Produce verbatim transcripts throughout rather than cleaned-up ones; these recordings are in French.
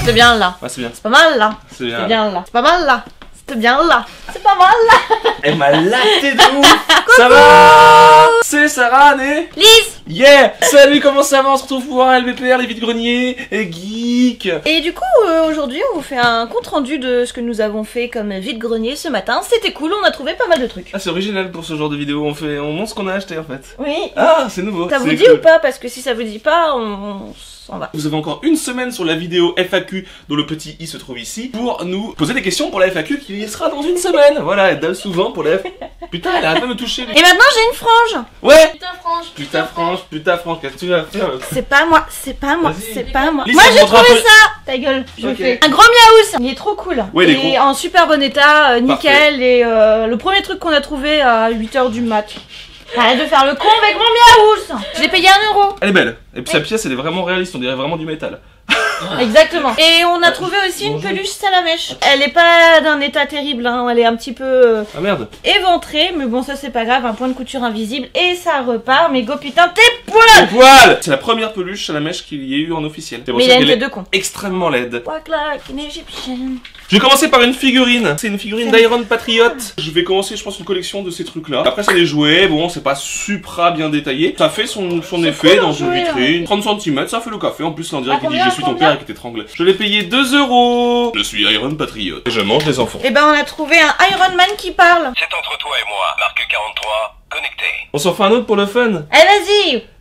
C'était bien là. Ouais, c'est bien. C'est pas mal là. C'est bien. C'est bien là. C'est pas mal là. C'était bien là. C'est pas mal là. Elle m'a laté de ouf. Ça va? C'est Sarah, né? Lise. Yeah. Salut, comment ça va? On se retrouve pour voir L V P R, les vides-greniers et geek. Et du coup, euh, aujourd'hui, on vous fait un compte rendu de ce que nous avons fait comme vide-grenier ce matin. C'était cool, on a trouvé pas mal de trucs. Ah, c'est original pour ce genre de vidéo. On fait, on montre ce qu'on a acheté en fait. Oui. Ah, c'est nouveau. Ça vous C'est dit cool. ou pas? Parce que si ça vous dit pas, on, on s'en va. Vous avez encore une semaine sur la vidéo F A Q dont le petit i se trouve ici pour nous poser des questions pour la F A Q qui y sera dans une semaine. Voilà, elle donne souvent pour la F. Putain, elle arrête pas de me toucher. Et maintenant, j'ai une frange. Ouais. Putain, frange. Putain, franche, putain, franche, qu'est-ce que tu vas faire? C'est pas moi, c'est pas moi, Vas-y. c'est pas moi. Lise, Moi ça j'ai montre un trouvé peu- ça. Ta gueule, je Ok. fais. Un gros miaous. Il est trop cool. Ouais, il est et gros. en super bon état, euh, nickel. Parfait. Et euh, le premier truc qu'on a trouvé à huit heures du mat. Arrête de faire le con avec mon miaous. Je l'ai payé un euro. Elle est belle. Et puis Oui. sa pièce, elle est vraiment réaliste, on dirait vraiment du métal. Exactement. Et on a trouvé aussi une bonjour. peluche salamèche. Elle est pas d'un état terrible, hein. Elle est un petit peu euh, Ah merde. éventrée, mais bon ça c'est pas grave, un point de couture invisible et ça repart. Mais go putain tes Les poils. poils. C'est la première peluche à la mèche qu'il y ait eu en officiel. C'est pour Mais il ça a une qu'elle tête est de con. extrêmement laide. Walk like an Egyptian. Je vais commencer par une figurine. C'est une figurine C'est- d'Iron Patriot. Je vais commencer, je pense, une collection de ces trucs-là. Après, c'est des jouets. Bon, c'est pas supra bien détaillé. Ça fait son, son C'est effet cool, dans un une jouet, vitrine. trente centimètres, ça fait le café. En plus, là, on dirait Ah, qu'il dit combien, je suis ton combien père et qu'il t'étrangle. Je l'ai payé deux euros. Je suis Iron Patriot. Et je mange les enfants. Et ben on a trouvé un Iron Man qui parle. C'est entre toi et moi, marque quarante-trois, connecté. On s'en fait un autre pour le fun. Allez vas-y.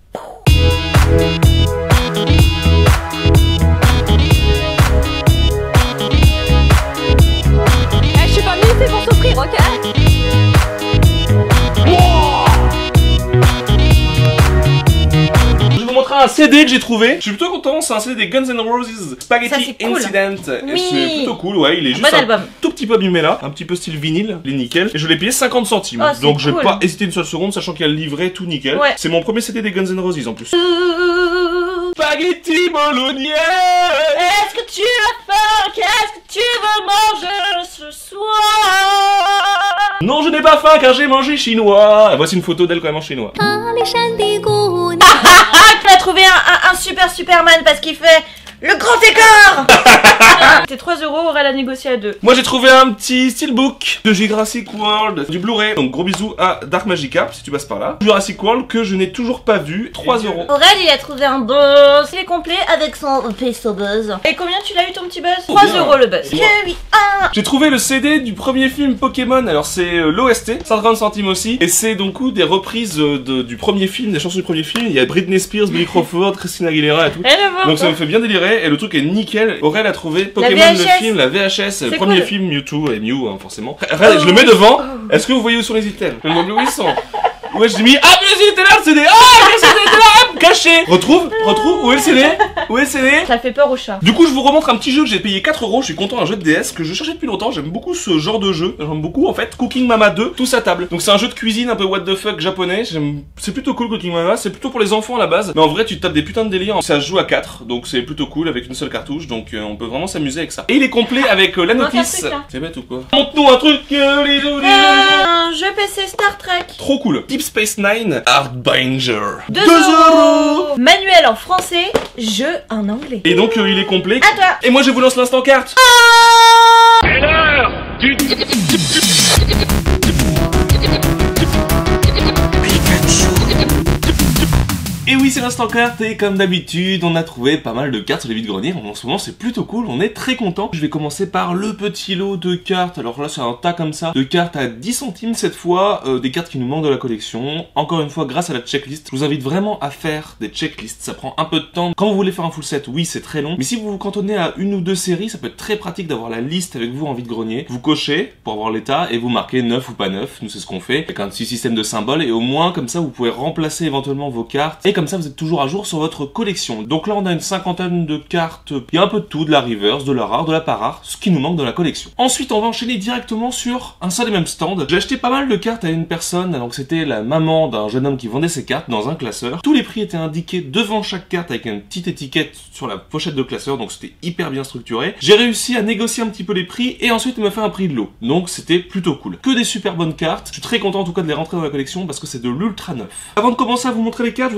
Eh, je suis pas venue ici pour souffrir, ok? Je vais vous montrer un C D que j'ai trouvé. Je suis plutôt content. C'est un C D des Guns N' Roses Ça, Spaghetti c'est cool. Incident. Et Oui. c'est plutôt cool. Ouais, il est juste Bon un album. tout petit peu abîmé là. Un petit peu style vinyle. Il est nickel. Et je l'ai payé cinquante centimes. Oh, c'est Donc je vais cool. pas hésiter une seule seconde, sachant qu'il y a le livret tout nickel. Ouais. C'est mon premier C D des Guns N' Roses en plus. Spaghetti bolognaise. Est-ce que tu as faim? Qu'est-ce que tu veux manger ce soir? Non, je n'ai pas faim car j'ai mangé chinois. Et voici une photo d'elle quand elle mange chinois. Ah, tu as trouvé un, un, un super Superman parce qu'il fait le grand écart. C'était trois euros, Aurel a négocié à deux. Moi j'ai trouvé un petit steelbook de Jurassic World, du Blu-ray. Donc gros bisous à Dark Magica si tu passes par là. Jurassic World que je n'ai toujours pas vu, trois euros. Aurel il a trouvé un buzz. Il est complet avec son peso buzz. Et combien tu l'as eu ton petit buzz? trois bien. euros le buzz. Et moi Que oui, un. J'ai trouvé le C D du premier film Pokémon, alors c'est euh, l'O S T, cent trente centimes aussi, et c'est donc coup des reprises euh, de- du premier film, des chansons du premier film, il y a Britney Spears, Billy Crawford, Christina Aguilera et tout. Elle est Donc ça me morte. fait bien délirer, et le truc est nickel. Aurel a trouvé Pokémon V H S. le film, la V H S, le C'est premier cool. film Mewtwo, et Mew hein, forcément. Regardez, je le mets devant, est-ce que vous voyez où sont les items? Je me demande où ils sont. Ouais, j'ai mis, ah mais les items là, le C D, ah le C D était là, hop, caché. Retrouve, retrouve, où est le C D? Où est le C D? Ça fait peur au chat. Du coup, je vous remontre un petit jeu que j'ai payé quatre euros. Je suis content, un jeu de D S que je cherchais depuis longtemps. J'aime beaucoup ce genre de jeu. J'aime beaucoup en fait Cooking Mama deux, tous à table. Donc c'est un jeu de cuisine un peu what the fuck japonais. J'aime, c'est plutôt cool Cooking Mama. C'est plutôt pour les enfants à la base. Mais en vrai, tu te tapes des putains de délires. Ça se joue à quatre, donc c'est plutôt cool avec une seule cartouche. Donc euh, on peut vraiment s'amuser avec ça. Et il est complet avec euh, la On va faire notice. un truc, là. C'est bête ou quoi? Montre-nous un truc. euh, les- les- les- Un jeu P C Star Trek. Trop cool. Deep Space Nine, Hardbinger. deux euros. Manuel en français, jeu en anglais. Et donc euh, il est complet. À toi. Et moi je vous lance l'instant carte. C'est l'heure du... Et oui, c'est l'instant carte et comme d'habitude, on a trouvé pas mal de cartes sur les vides-greniers. En ce moment, c'est plutôt cool, on est très content. Je vais commencer par le petit lot de cartes. Alors là, c'est un tas comme ça de cartes à dix centimes cette fois, euh, des cartes qui nous manquent de la collection. Encore une fois, grâce à la checklist, je vous invite vraiment à faire des checklists. Ça prend un peu de temps. Quand vous voulez faire un full set, oui, c'est très long. Mais si vous vous cantonnez à une ou deux séries, ça peut être très pratique d'avoir la liste avec vous en vide-grenier. Vous cochez pour avoir l'état et vous marquez neuf ou pas neuf. Nous, c'est ce qu'on fait avec un petit système de symboles et au moins, comme ça, vous pouvez remplacer éventuellement vos cartes. Et comme ça, vous êtes toujours à jour sur votre collection. Donc là, on a une cinquantaine de cartes. Il y a un peu de tout, de la reverse, de la rare, de la pas rare, ce qui nous manque dans la collection. Ensuite, on va enchaîner directement sur un seul et même stand. J'ai acheté pas mal de cartes à une personne, donc c'était la maman d'un jeune homme qui vendait ses cartes dans un classeur. Tous les prix étaient indiqués devant chaque carte avec une petite étiquette sur la pochette de classeur, donc c'était hyper bien structuré. J'ai réussi à négocier un petit peu les prix et ensuite il m'a fait un prix de lot. Donc c'était plutôt cool. Que des super bonnes cartes. Je suis très content en tout cas de les rentrer dans la collection parce que c'est de l'ultra neuf. Avant de commencer à vous montrer les cartes, je vais vous montrer ce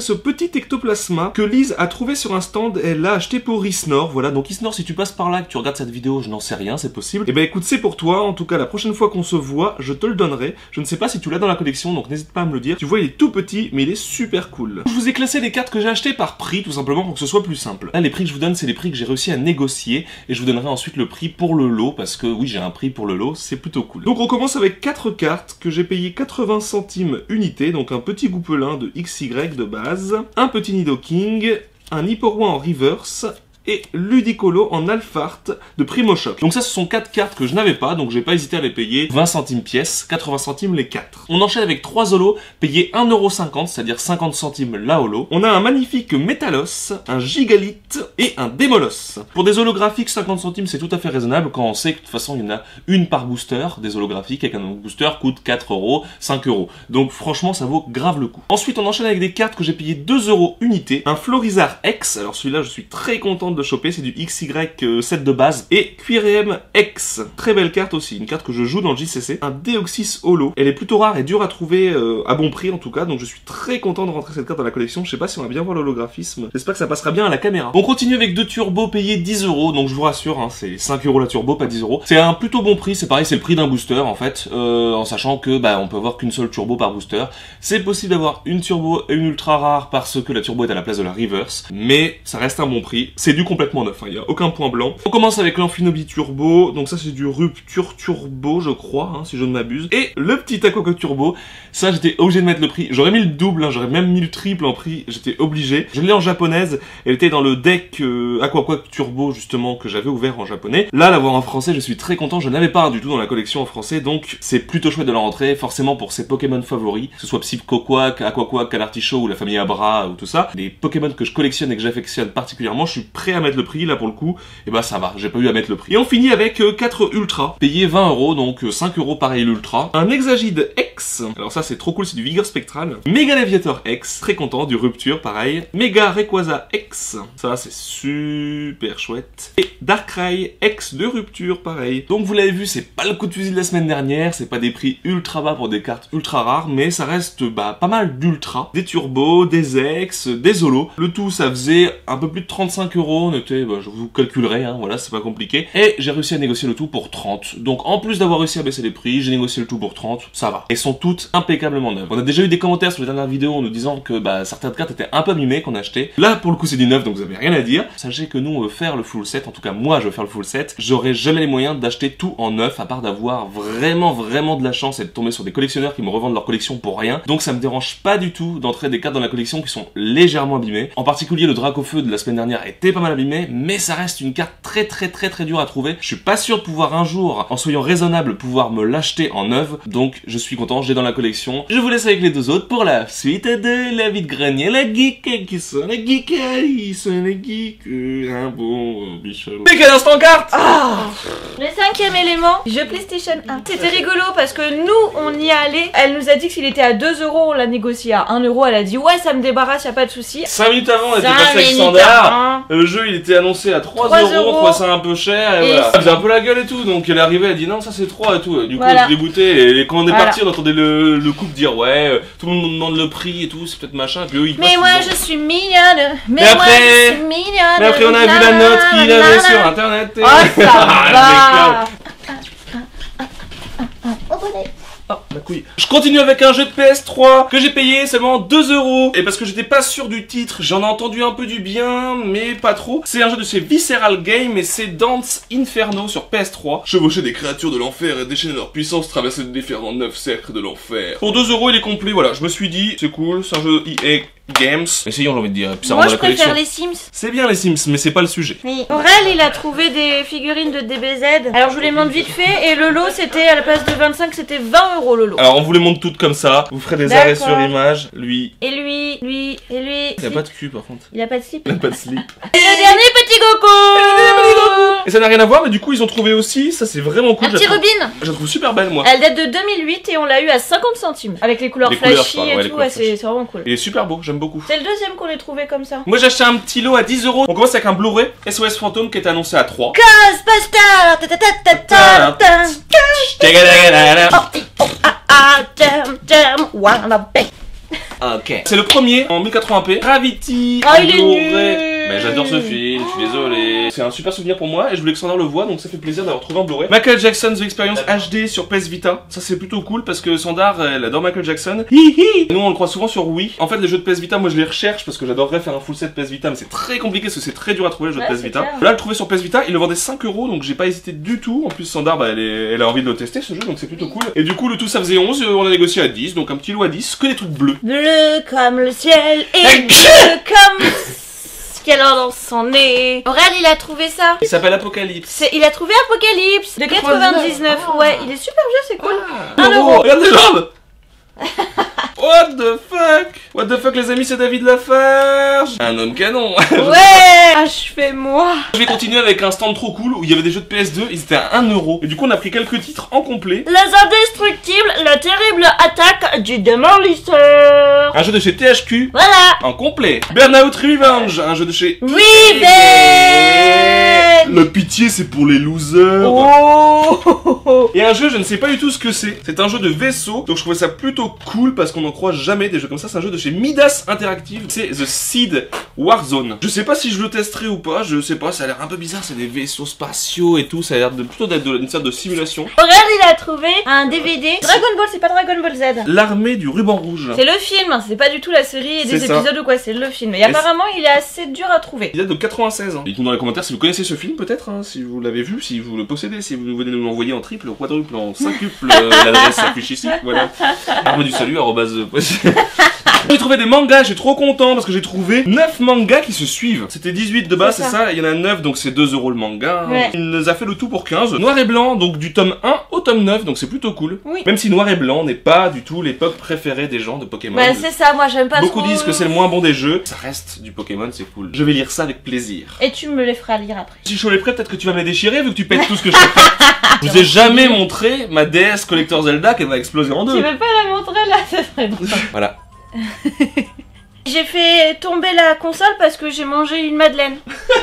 ce petit ectoplasma que Lise a trouvé sur un stand, elle l'a acheté pour Isnor, voilà, donc Isnor, si tu passes par là, que tu regardes cette vidéo, je n'en sais rien, c'est possible. Et ben écoute, c'est pour toi, en tout cas la prochaine fois qu'on se voit, je te le donnerai. Je ne sais pas si tu l'as dans la collection, donc n'hésite pas à me le dire. Tu vois, il est tout petit, mais il est super cool. Je vous ai classé les cartes que j'ai achetées par prix, tout simplement pour que ce soit plus simple. Là, les prix que je vous donne, c'est les prix que j'ai réussi à négocier, et je vous donnerai ensuite le prix pour le lot, parce que oui, j'ai un prix pour le lot, c'est plutôt cool. Donc on commence avec quatre cartes que j'ai payé quatre-vingts centimes unité, donc un petit goupelin de X Y de base, un petit Nidoking, un Hippopoin en reverse, et Ludicolo en Alphart de Primo Choc. Donc ça, ce sont quatre cartes que je n'avais pas, donc j'ai pas hésité à les payer vingt centimes pièce, quatre-vingts centimes les quatre. On enchaîne avec trois holos payés un euro cinquante, c'est-à-dire cinquante centimes la holo. On a un magnifique Métalos, un Gigalith et un Démolos. Pour des holographiques, cinquante centimes, c'est tout à fait raisonnable quand on sait que de toute façon, il y en a une par booster, des holographiques, et qu'un booster coûte quatre euros, cinq euros. Donc franchement, ça vaut grave le coup. Ensuite, on enchaîne avec des cartes que j'ai payé deux euros unité, un Florizard X, alors celui-là, je suis très content de choper, c'est du X Y sept de base, et Quirem X, très belle carte aussi, une carte que je joue dans le J C C, un Deoxys Holo, elle est plutôt rare et dure à trouver, euh, à bon prix en tout cas, donc je suis très content de rentrer cette carte dans la collection. Je sais pas si on va bien voir l'holographisme, j'espère que ça passera bien à la caméra. On continue avec deux turbos payés dix euros, donc je vous rassure, hein, c'est cinq euros la turbo, pas dix euros. C'est un plutôt bon prix, c'est pareil, c'est le prix d'un booster en fait, euh, en sachant que bah on peut avoir qu'une seule turbo par booster. C'est possible d'avoir une turbo et une ultra rare parce que la turbo est à la place de la reverse, mais ça reste un bon prix, c'est du complètement neuf, il hein, n'y a aucun point blanc. On commence avec l'Amphinobi Turbo, donc ça c'est du Rupture Turbo je crois, hein, si je ne m'abuse. Et le petit Aquaquack Turbo, ça j'étais obligé de mettre le prix, j'aurais mis le double, hein, j'aurais même mis le triple en prix, j'étais obligé. Je l'ai en japonaise, elle était dans le deck euh, Aquaquack Turbo justement que j'avais ouvert en japonais. Là l'avoir en français, je suis très content, je n'avais pas du tout dans la collection en français, donc c'est plutôt chouette de la rentrer, forcément pour ses Pokémon favoris, que ce soit Psychoquack, Aquaquack, Calartichaut ou la famille Abra ou tout ça. Les Pokémon que je collectionne et que j'affectionne particulièrement, je suis prêt à mettre le prix là pour le coup, et bah ça va, j'ai pas eu à mettre le prix. Et on finit avec euh, quatre Ultra, payé vingt euros, donc euh, cinq euros pareil l'Ultra. Un Exagide X, alors ça c'est trop cool, c'est du Vigueur Spectral. Méga Léviator X, très content, du Rupture pareil. Méga Rayquaza X, ça c'est super chouette. Et Darkrai X de Rupture pareil. Donc vous l'avez vu, c'est pas le coup de fusil de la semaine dernière, c'est pas des prix ultra bas pour des cartes ultra rares, mais ça reste bah pas mal d'Ultra. Des Turbos, des X, des Holos. Le tout ça faisait un peu plus de trente-cinq euros, on était, bah, je vous calculerai, hein, voilà, c'est pas compliqué. Et j'ai réussi à négocier le tout pour trente. Donc en plus d'avoir réussi à baisser les prix, j'ai négocié le tout pour trente, ça va. Elles sont toutes impeccablement neuves. On a déjà eu des commentaires sur les dernières vidéos en nous disant que bah, certaines cartes étaient un peu abîmées qu'on a acheté. Là pour le coup c'est du neuf, donc vous avez rien à dire. Sachez que nous on veut faire le full set, en tout cas moi je veux faire le full set. J'aurai jamais les moyens d'acheter tout en neuf, à part d'avoir vraiment vraiment de la chance et de tomber sur des collectionneurs qui me revendent leur collection pour rien. Donc ça me dérange pas du tout d'entrer des cartes dans la collection qui sont légèrement abîmées. En particulier le Dracofeu de la semaine dernière était pas mal abîmé, mais ça reste une carte très très très très dure à trouver. Je suis pas sûr de pouvoir un jour, en soyant raisonnable, pouvoir me l'acheter en neuve, donc je suis content, j'ai dans la collection. Je vous laisse avec les deux autres pour la suite de la vie de grenier, la geek qui sont la geek, ils sont les geeks, un bon bichon. Mais quel instant carte. Ah, le cinquième élément, jeu PlayStation un. C'était rigolo parce que nous on y allait, elle nous a dit que s'il était à deux euros, on l'a négocié à un euro, elle a dit ouais ça me débarrasse, y a pas de souci. cinq minutes avant, on était passé avec standard. Le jeu il était annoncé à trois euros, on trouvait ça un peu cher et, et voilà. Elle faisait un peu la gueule et tout, donc elle est arrivée, elle dit non ça c'est trois et tout. Du coup voilà. On se dégoûtait et quand on est voilà. Parti on entendait le, le couple dire ouais tout le monde nous demande le prix et tout, c'est peut-être machin. Et puis eux, ils mais moi je suis mignonne, mais, mais après, moi je suis mignonne. Mais après on a vu la note qu'il avait sur internet. Et... Oh ça va. Oh, ma couille. Je continue avec un jeu de P S trois que j'ai payé seulement deux euros. Et parce que j'étais pas sûr du titre, j'en ai entendu un peu du bien, mais pas trop. C'est un jeu de chez Visceral Games et c'est Dance Inferno sur P S trois. Chevaucher des créatures de l'enfer et déchaîner leur puissance, traverser des différents neuf cercles de l'enfer. Pour deux euros, il est complet, voilà. Je me suis dit, c'est cool, c'est un jeu E A Games. Essayons, j'ai envie de dire. Puis ça moi, rend je la préfère collection. les Sims. C'est bien les Sims, mais c'est pas le sujet. Oui. Aurel, il a trouvé des figurines de D B Z. Alors, je vous les montre vite fait. Et le lot, c'était à la place de vingt-cinq, c'était vingt euros le lot. Alors, on vous les montre toutes comme ça. Vous ferez des arrêts sur image. Lui. Et lui, lui, et lui. Il a pas de cul, par contre. Il a pas de slip. Il a pas de slip. Et le dernier petit Goku. Et ça n'a rien à voir, mais du coup, ils ont trouvé aussi. Ça, c'est vraiment cool. Un petit Rubin. Je la trouve super belle, moi. Elle date de deux mille huit et on l'a eu à cinquante centimes. Avec les couleurs les flashy couleurs, et ouais, tout. Ouais, c'est vraiment cool. Il est super beau, j'aime beaucoup. C'est le deuxième qu'on ait trouvé comme ça. Moi j'ai acheté un petit lot à dix euros. On commence avec un Blu-ray S O S Fantôme qui est annoncé à trois. Ghostbusters. Ok. C'est le premier en mille quatre-vingts p. Gravity. Ah, il est Blu-ray. nul. Mais j'adore ce film, je suis désolé. C'est un super souvenir pour moi et je voulais que Sandra le voit, donc ça fait plaisir d'avoir trouvé en Blu-ray. Michael Jackson The Experience H D sur P S Vita. Ça c'est plutôt cool parce que Sandra elle adore Michael Jackson. Hihi. Nous on le croit souvent sur Wii. En fait les jeux de P S Vita, moi je les recherche parce que j'adorerais faire un full set P S Vita, mais c'est très compliqué parce que c'est très dur à trouver le jeu Ouais, de P S c'est Vita. clair. Là le trouver sur P S Vita, il le vendait cinq euros, donc j'ai pas hésité du tout. En plus Sandra bah, elle, est... elle a envie de le tester ce jeu, donc c'est plutôt cool. Et du coup le tout ça faisait onze, on a négocié à dix, donc un petit lot à dix, que des trucs bleus. Bleu comme le ciel et Hey. bleu comme ce qu'elle a dans son nez. Aurel, il a trouvé ça. Il s'appelle Apocalypse. C'est- Il a trouvé Apocalypse de quatre-vingt-dix-neuf. Ah. Ouais, il est super vieux, c'est cool. Ah. Un Oh, euro. regarde les jambes. What the fuck? What the fuck les amis, c'est David Lafarge. Un homme canon. Ouais, achevez-moi. Je vais continuer avec un stand trop cool où il y avait des jeux de P S deux, ils étaient à un euro. Et du coup on a pris quelques titres en complet. Les indestructibles, la terrible attaque du démolisseur. Un jeu de chez T H Q Voilà. en complet. Burnout Revenge, un jeu de chez Revenge. Le pitié c'est pour les losers. Oh. Et un jeu, je ne sais pas du tout ce que c'est. C'est un jeu de vaisseau, donc je trouvais ça plutôt cool parce qu'on n'en croit jamais des jeux comme ça. C'est un jeu de chez Midas Interactive. C'est The Seed Warzone. Je sais pas si je le testerai ou pas, je sais pas, ça a l'air un peu bizarre. C'est des vaisseaux spatiaux et tout. Ça a l'air de, plutôt d'être de- une sorte de simulation. Aurel, il a trouvé un D V D. Dragon Ball, c'est pas Dragon Ball Z. L'armée du ruban rouge. C'est le film, hein, c'est pas du tout la série et des C'est ça. épisodes ou quoi, c'est le film. Et Et apparemment, il est assez dur à trouver. Il date de quatre-vingt-seize. Hein. Dites-nous dans les commentaires si vous connaissez ce film, peut-être, hein, si vous l'avez vu, si vous le possédez, si vous venez nous l'envoyer en triple, quadruple, en cinquuple. euh, L'adresse s'affiche ici. Voilà. Arme du salut, arrobase. J'ai trouvé des mangas, je suis trop content parce que j'ai trouvé neuf mangas qui se suivent. C'était dix-huit de base, C'est c'est ça. ça, il y en a neuf, donc c'est deux euros le manga. Ouais. Il nous a fait le tout pour quinze. Noir et blanc, donc du tome un au tome neuf, donc c'est plutôt cool. Oui. Même si noir et blanc n'est pas du tout l'époque préférée des gens de Pokémon. Bah, c'est ça, moi j'aime pas Beaucoup trop. disent que c'est le moins bon des jeux. Ça reste du Pokémon, c'est cool. Je vais lire ça avec plaisir. Et tu me les feras lire après. Si je suis prêt, peut-être que tu vas me les déchirer vu que tu pètes tout ce que je te fais. Je vous ai jamais montré ma D S Collector Zelda qu'elle va exploser en Tu deux. veux pas la montrer là? Ça serait drôle. Voilà. J'ai fait tomber la console parce que j'ai mangé une madeleine.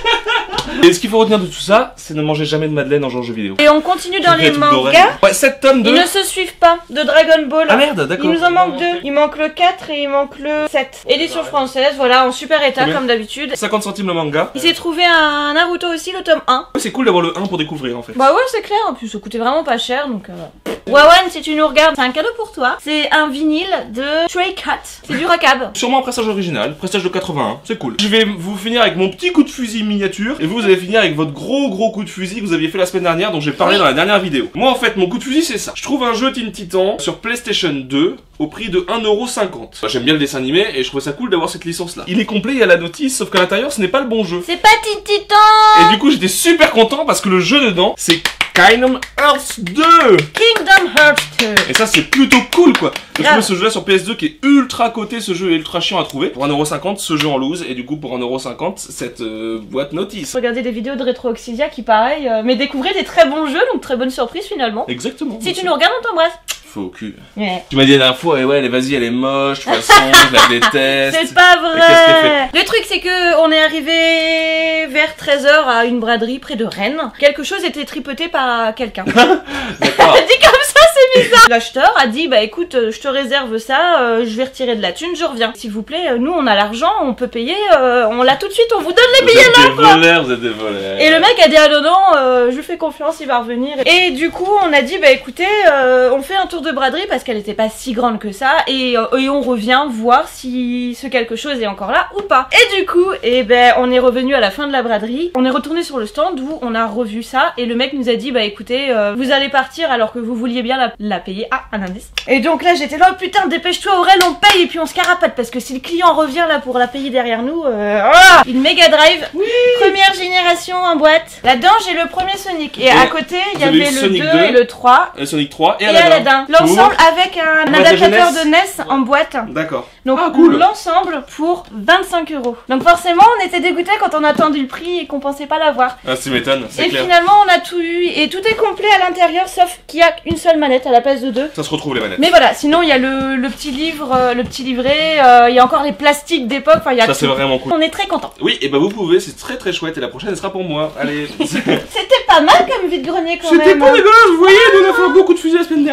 Et ce qu'il faut retenir de tout ça, c'est ne manger jamais de madeleine en jouant aux jeux vidéo. Et on continue dans Tu les fais tout d'oreille. mangas. Ouais, sept tomes de... Ils ne se suivent pas de Dragon Ball. Ah merde, Il d'accord. nous en manque deux. Il manque le quatre et il manque le sept. Édition française, voilà, en super état Combien comme d'habitude. cinquante centimes le manga. Il s'est trouvé un Naruto aussi, le tome un. C'est cool d'avoir le un pour découvrir en fait. Bah ouais, c'est clair, en plus ça coûtait vraiment pas cher donc. Euh... Wawan, si tu nous regardes, c'est un cadeau pour toi. C'est un vinyle de Stray Cat. C'est du racab. Sûrement un pressage original, pressage de quatre-vingt-un, c'est cool. Je vais vous finir avec mon petit coup de fusil miniature, et vous, vous allez finir avec votre gros gros coup de fusil que vous aviez fait la semaine dernière, dont j'ai parlé Oui. dans la dernière vidéo. Moi en fait, mon coup de fusil c'est ça. Je trouve un jeu Teen Titan sur PlayStation deux au prix de un euro cinquante. Bah, j'aime bien le dessin animé, et je trouvais ça cool d'avoir cette licence là. Il est complet, il y a la notice, sauf qu'à l'intérieur ce n'est pas le bon jeu. C'est pas Teen Titan. Et du coup j'étais super content parce que le jeu dedans, c'est Kingdom Hearts deux. Kingdom Hearts deux. Et ça c'est plutôt cool quoi. J'ai Grave. trouvé ce jeu là sur P S deux qui est ultra coté, ce jeu est ultra chiant à trouver. Pour un euro cinquante ce jeu en loose et du coup pour un euro cinquante cette euh, boîte notice. Regardez des vidéos de Retro Oxidia qui pareil, euh, mais découvrez des très bons jeux, donc très bonne surprise finalement. Exactement. Si tu nous regardes, on t'embrasse. Faux au cul. Ouais. Tu m'as dit la dernière fois, et ouais, allez, vas-y, elle est moche, de toute façon, je la déteste. C'est pas Et qu'est-ce qu'elle vrai. Le truc c'est que on est arrivé vers treize heures à une braderie près de Rennes. Quelque chose était tripoté par quelqu'un. D'accord. Dit comme ça, c'est bizarre. L'acheteur a dit bah écoute, euh, je te réserve ça, euh, je vais retirer de la thune, je reviens. S'il vous plaît, euh, nous on a l'argent, on peut payer, euh, on l'a tout de suite, on vous donne les Vous billets êtes là des quoi. voleurs, vous êtes des voleurs. Et le mec a dit ah non non, euh, je lui fais confiance, il va revenir. Et du coup on a dit bah écoutez, euh, on fait un tour de braderie parce qu'elle était pas si grande que ça et, euh, et on revient voir si ce quelque chose est encore là ou pas. Et du coup, et ben on est revenu à la fin de la braderie, on est retourné sur le stand où on a revu ça et le mec nous a dit bah écoutez, euh, vous allez partir alors que vous vouliez bien la, la payer. Ah, un indice. Et donc là j'étais là, oh, putain dépêche-toi Aurel, on paye et puis on se carapate parce que si le client revient là pour la payer derrière nous, euh, ah une Mega Drive, oui première génération en boîte. Là-dedans j'ai le premier Sonic et, Et à côté il y vous avez avait eu le Sonic deux deux, et le trois. Et Sonic trois et, Et Aladdin. Aladdin. L'ensemble avec un Boîte de adaptateur jeunesse. de N E S en boîte. D'accord. Donc Ah, cool. l'ensemble pour vingt-cinq euros. Donc forcément on était dégoûtés quand on a attendu le prix et qu'on pensait pas l'avoir. Ah, tu m'étonnes, c'est Et clair. finalement on a tout eu et tout est complet à l'intérieur sauf qu'il y a une seule manette à la place de deux. Ça se retrouve les manettes. Mais voilà, sinon il y a le, le petit livre, euh, le petit livret, euh, il y a encore les plastiques d'époque, enfin il y a Ça c'est tout. vraiment cool. On est très contents. Oui, et bah vous pouvez, c'est très très chouette et la prochaine elle sera pour moi. Allez. C'était pas mal comme vide-grenier quand même. C'était pas dégueulasse, vous voyez, nous on a fait un beau coup de fusil la semaine dernière.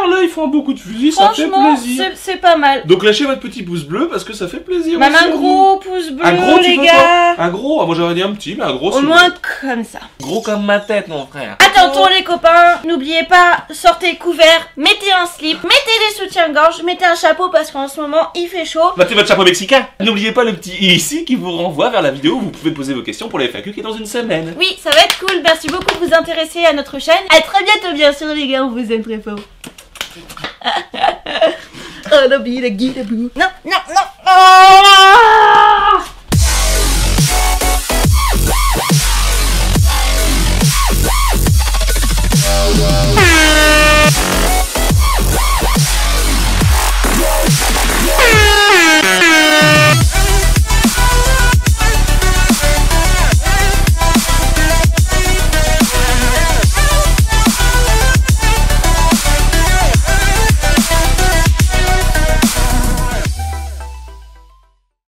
là, ils font un beau coup de fusil, ça fait Franchement, plaisir. c'est- c'est pas mal. Donc lâchez votre petit pouce bleu parce que ça fait plaisir. Même aussi un à gros pouce bleu, vous. Un gros, tu les veux gars. pas Un gros, ah, moi j'aurais dit un petit, mais un gros. Au si moins vous comme ça. voulez. Gros comme ma tête, mon frère. Attention les copains, n'oubliez pas, sortez couverts, mettez un slip, mettez des soutiens-gorge, mettez un chapeau parce qu'en ce moment il fait chaud. Mettez votre chapeau mexicain. N'oubliez pas le petit i ici qui vous renvoie vers la vidéo où vous pouvez poser vos questions pour la F A Q qui est dans une semaine. Oui, ça va être cool, merci beaucoup de vous intéresser à notre chaîne. À très bientôt bien sûr les gars, on vous aime très fort. Oh, la bille, la guille, la boue. Non, non, non. Oh